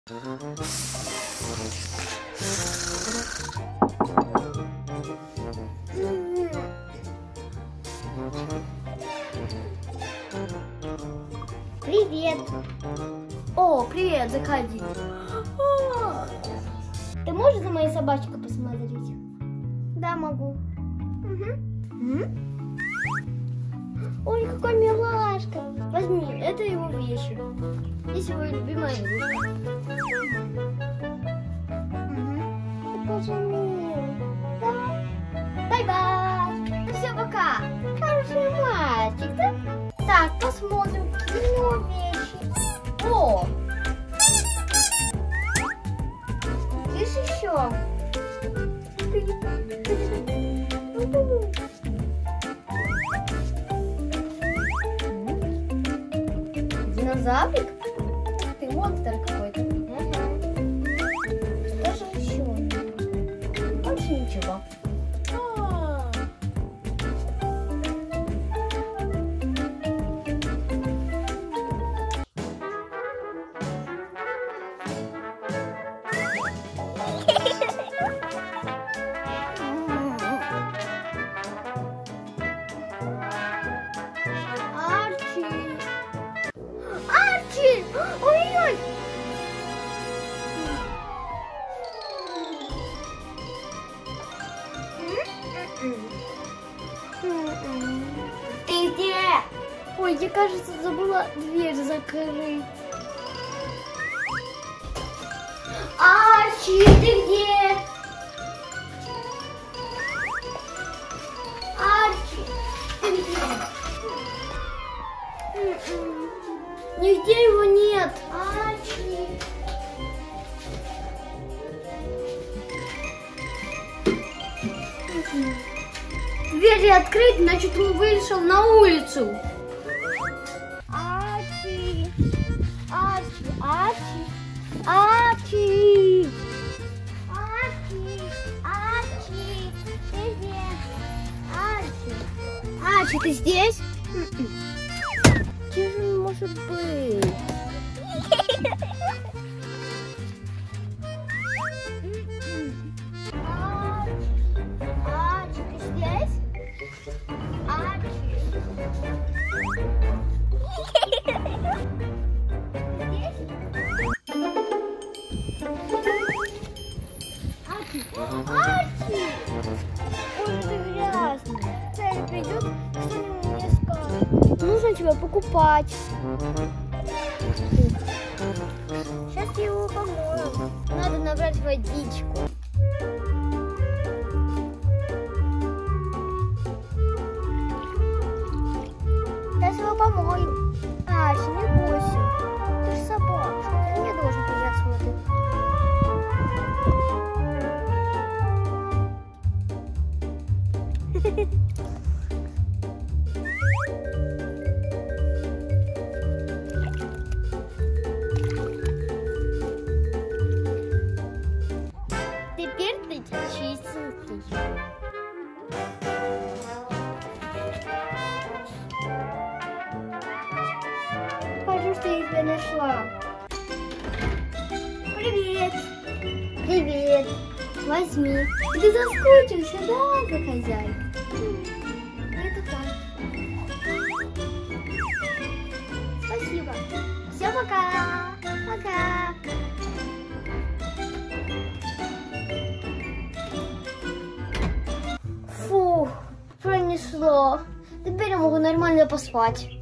Привет. О, привет, заходи. Ты можешь за моей собачкой посмотреть? Да, могу. Ой, какой милашка. Возьми, это его вещи. Здесь его любимая игрушка. Какой же милый. Да? Бай-бай. Ну все, пока. Хороший мальчик, да? Так, посмотрим, какие у него вещи. О! Есть еще. Динозаврик? Ты монстр какой-то. Что же еще? Больше ничего. Арчи! Арчи! Ой-ой! Ты где? Ой, я, кажется, забыла дверь закрыть. Арчи, ты где? Арчи, ты где? Нигде его нет. Арчи. Дверь открыть, значит, он вышел на улицу. Арчи. Арчи. Арчи. Арчи. Арчи. Арчи. Ты где? Арчи. Арчи, ты здесь? Где же он может быть? Арчи, ты здесь? Арчи. Арчи! Ой, ты грязный. Цель придет, что-нибудь мне скажет. Нужно тебя покупать. Сейчас я его помою. Надо набрать водичку. Сейчас его помою. Арчи, не бойся. Ты же собака. Ты не должен прижаться в воду. Теперь ты чистенький. Скажу, что я тебя нашла. Привет. Привет. Возьми. Ты заскучился, да, за хозяйкой? Это так. Спасибо. Все, пока. Пока. Фу, пронесло. Теперь я могу нормально поспать.